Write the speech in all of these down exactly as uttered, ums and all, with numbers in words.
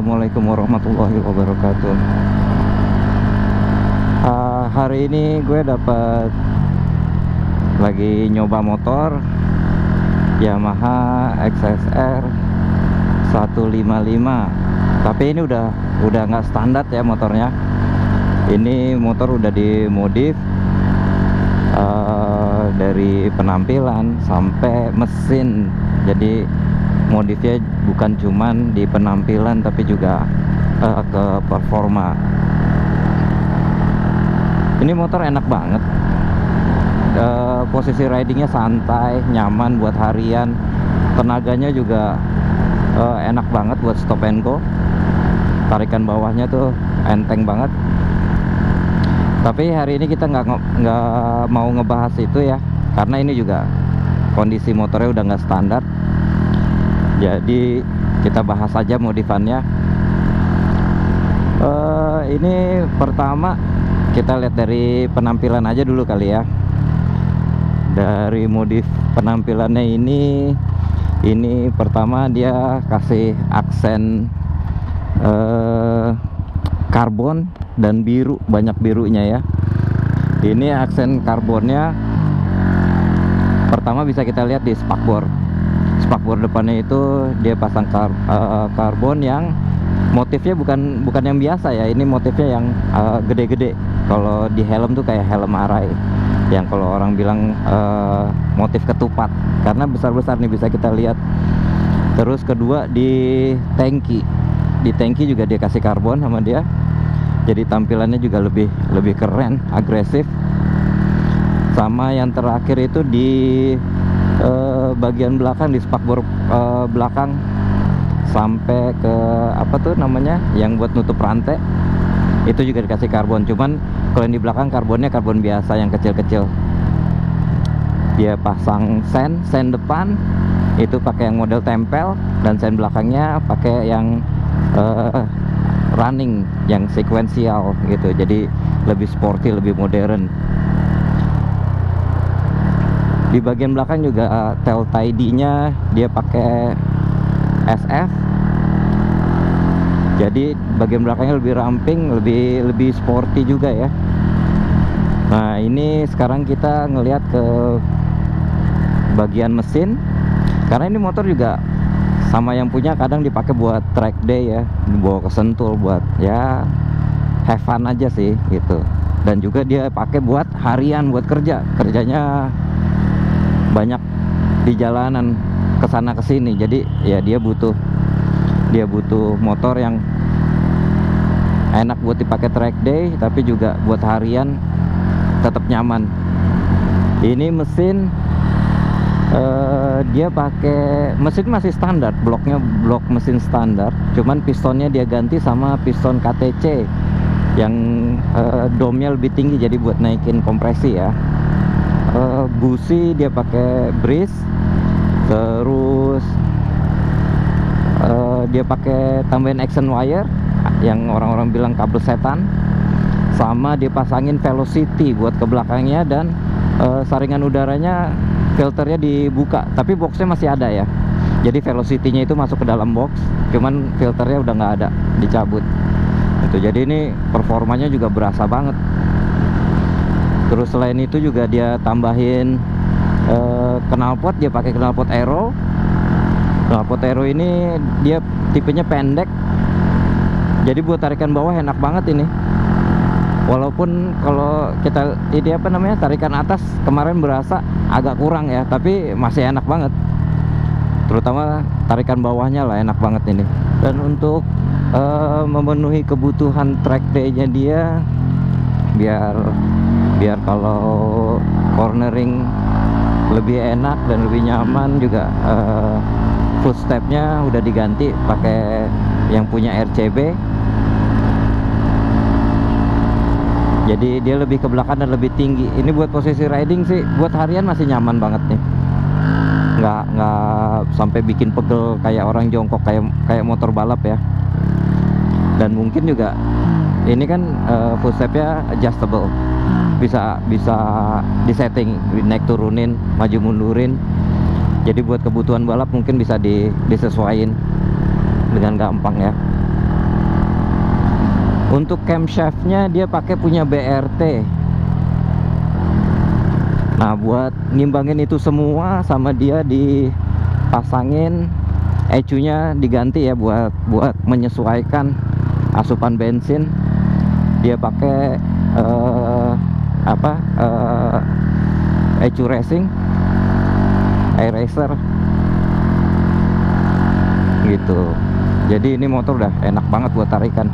Assalamualaikum warahmatullahi wabarakatuh. Uh, hari ini gue dapat lagi nyoba motor Yamaha X S R seratus lima puluh lima. Tapi ini udah udah nggak standar ya motornya. Ini motor udah dimodif uh, dari penampilan sampai mesin. Jadi modifnya bukan cuman di penampilan tapi juga uh, ke performa. Ini motor enak banget, uh, posisi ridingnya santai, nyaman buat harian, tenaganya juga uh, enak banget buat stop and go. Tarikan bawahnya tuh enteng banget. Tapi hari ini kita nggak nggak mau ngebahas itu ya, karena ini juga kondisi motornya udah nggak standar. Jadi kita bahas aja modifannya. uh, Ini pertama kita lihat dari penampilan aja dulu kali ya. Dari modif penampilannya ini, ini pertama dia kasih aksen uh, karbon dan biru, banyak birunya ya. Ini aksen karbonnya pertama bisa kita lihat di spakbor. Spakbor depannya itu dia pasang kar, uh, karbon yang motifnya bukan bukan yang biasa ya. Ini motifnya yang gede-gede. Uh, kalau di helm tuh kayak helm arai, yang kalau orang bilang uh, motif ketupat, karena besar-besar nih bisa kita lihat. Terus kedua di tangki, di tangki juga dia kasih karbon sama dia. Jadi tampilannya juga lebih lebih keren, agresif. Sama yang terakhir itu di Uh, bagian belakang, di spakbor uh, belakang sampai ke apa tuh namanya yang buat nutup rantai, itu juga dikasih karbon. Cuman kalau yang di belakang karbonnya karbon biasa yang kecil-kecil. Dia pasang sen, sen depan itu pakai yang model tempel, dan sen belakangnya pakai yang uh, running, yang sekuensial gitu. Jadi lebih sporty, lebih modern. Di bagian belakang juga uh, tail tidy-nya dia pakai S F. Jadi bagian belakangnya lebih ramping, lebih lebih sporty juga ya. Nah, ini sekarang kita ngelihat ke bagian mesin. Karena ini motor juga sama yang punya kadang dipakai buat track day ya, dibawa ke Sentul buat ya have fun aja sih gitu. Dan juga dia pakai buat harian, buat kerja. Kerjanya banyak di jalanan kesana kesini, jadi ya dia butuh dia butuh motor yang enak buat dipakai track day, tapi juga buat harian tetap nyaman. Ini mesin uh, dia pakai mesin masih standar, bloknya blok mesin standar, cuman pistonnya dia ganti sama piston K T C yang uh, domnya lebih tinggi, jadi buat naikin kompresi ya. Uh, busi dia pakai bris, terus uh, dia pakai tambahin action wire yang orang-orang bilang kabel setan, sama dia pasangin velocity buat ke belakangnya, dan uh, saringan udaranya filternya dibuka, tapi boxnya masih ada ya. Jadi velocity-nya itu masuk ke dalam box, cuman filternya udah nggak ada, dicabut. Itu jadi ini performanya juga berasa banget. Terus selain itu juga dia tambahin uh, knalpot, dia pakai knalpot aero. Knalpot aero ini dia tipenya pendek, jadi buat tarikan bawah enak banget ini. Walaupun kalau kita ini apa namanya tarikan atas kemarin berasa agak kurang ya, tapi masih enak banget. Terutama tarikan bawahnya lah enak banget ini. Dan untuk uh, memenuhi kebutuhan track day-nya dia, biar biar kalau cornering lebih enak dan lebih nyaman juga, uh, footstepnya udah diganti pakai yang punya R C B. Jadi dia lebih ke belakang dan lebih tinggi. Ini buat posisi riding sih, buat harian masih nyaman banget nih. Nggak nggak sampai bikin pegel kayak orang jongkok, kayak kayak motor balap ya. Dan mungkin juga ini kan uh, footstepnya adjustable, bisa bisa disetting, naik turunin, maju mundurin. Jadi buat kebutuhan balap mungkin bisa di, disesuaikan dengan gampang ya. Untuk camshaftnya dia pakai punya B R T. Nah, buat ngimbangin itu semua sama dia dipasangin ecunya diganti ya, buat buat menyesuaikan asupan bensin. Dia pakai uh, apa uh, ecu racing, air racer gitu. Jadi ini motor udah enak banget buat tarikan.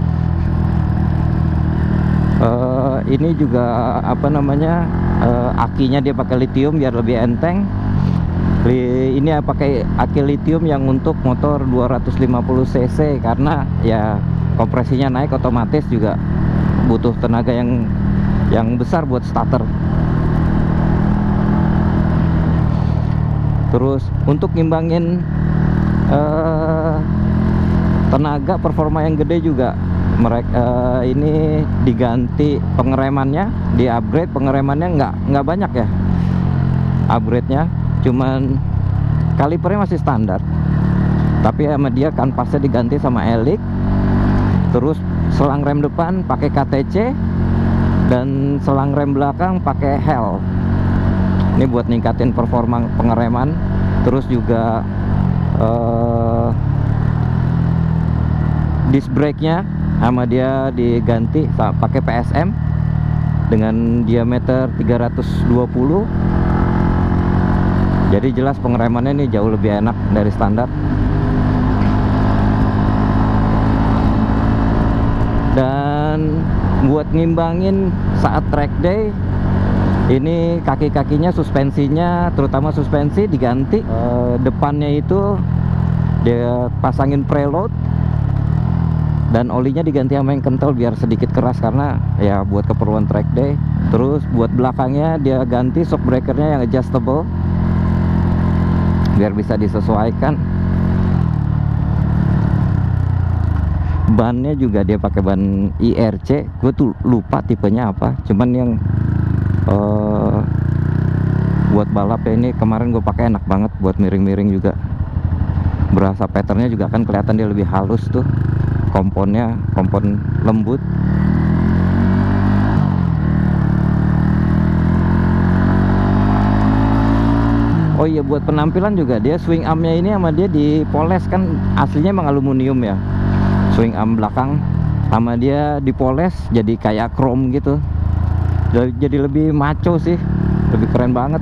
Uh, ini juga apa namanya, uh, akinya dia pakai lithium biar lebih enteng. Li, ini pakai aki lithium yang untuk motor dua ratus lima puluh cc, karena ya kompresinya naik otomatis juga butuh tenaga yang yang besar buat starter. Terus untuk ngimbangin uh, tenaga performa yang gede juga, mereka uh, ini diganti pengeremannya, di upgrade pengeremannya nggak nggak banyak ya upgrade-nya, cuman kalipernya masih standar, tapi sama dia kanvasnya diganti sama Elix. Terus selang rem depan pakai K T C dan selang rem belakang pakai Hell. Ini buat ningkatin performa pengereman. Terus juga uh, disc brake-nya sama dia diganti pakai P S M dengan diameter tiga ratus dua puluh. Jadi jelas pengeremannya ini jauh lebih enak dari standar. Dan buat ngimbangin saat track day, ini kaki-kakinya, suspensinya, terutama suspensi diganti. E, depannya itu dia pasangin preload, dan olinya diganti sama yang kental biar sedikit keras, karena ya buat keperluan track day. Terus buat belakangnya dia ganti shock breakernya yang adjustable biar bisa disesuaikan. Bannya juga dia pakai ban I R C, gue tuh lupa tipenya apa, cuman yang uh, buat balap ya ini kemarin gue pakai enak banget buat miring-miring juga. Berasa patternnya juga kan kelihatan dia lebih halus tuh, komponnya kompon lembut. Oh iya, buat penampilan juga dia swing armnya ini sama dia dipoles, kan aslinya emang aluminium ya. Swing arm belakang sama dia dipoles jadi kayak chrome gitu, jadi lebih maco sih, lebih keren banget.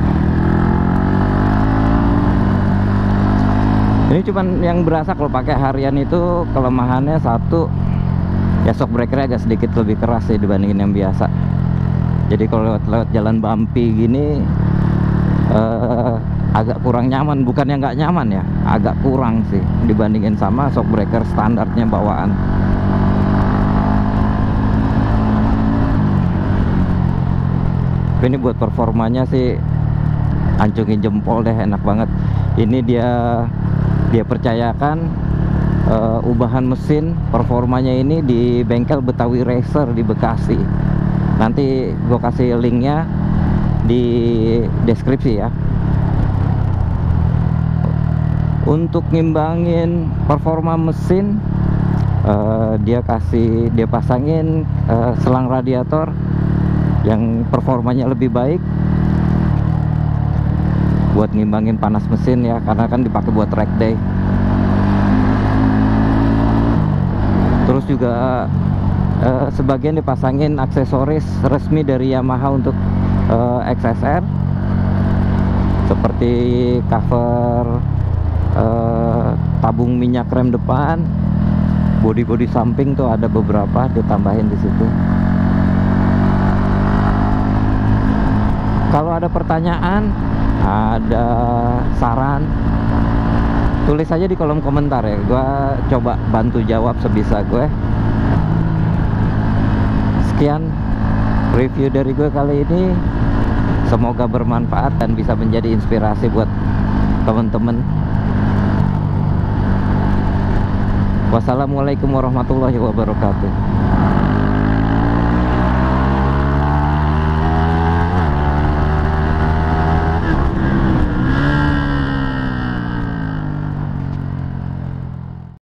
Ini cuman yang berasa kalau pakai harian itu kelemahannya satu, ya shock breakernya agak sedikit lebih keras sih dibandingin yang biasa. Jadi kalau lewat-lewat jalan bumpy gini uh, agak kurang nyaman, bukannya nggak nyaman ya, agak kurang sih dibandingin sama shock breaker standarnya bawaan. Tapi ini buat performanya sih ancungin jempol deh, enak banget. Ini dia dia percayakan uh, ubahan mesin performanya ini di bengkel Betawi Racer di Bekasi. Nanti gue kasih linknya di deskripsi ya. Untuk ngimbangin performa mesin, uh, dia kasih dia pasangin uh, selang radiator yang performanya lebih baik buat ngimbangin panas mesin ya, karena kan dipakai buat track day. Terus juga uh, sebagian dipasangin aksesoris resmi dari Yamaha untuk uh, X S R, seperti cover Uh, tabung minyak rem depan, bodi-bodi samping tuh ada beberapa ditambahin di situ. Kalau ada pertanyaan, ada saran, tulis aja di kolom komentar ya, gue coba bantu jawab sebisa gue. Sekian review dari gue kali ini, semoga bermanfaat dan bisa menjadi inspirasi buat teman-teman. Wassalamualaikum warahmatullahi wabarakatuh.